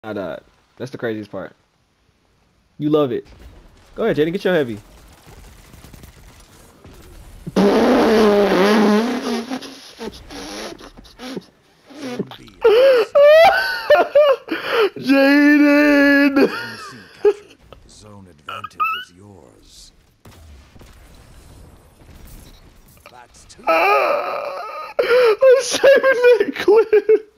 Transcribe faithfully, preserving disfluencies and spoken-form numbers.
I died. That's the craziest part. You love it. Go ahead, Jaden. Get your heavy. Jaden! Zone advantage is yours. That's two. I'm saving that clip.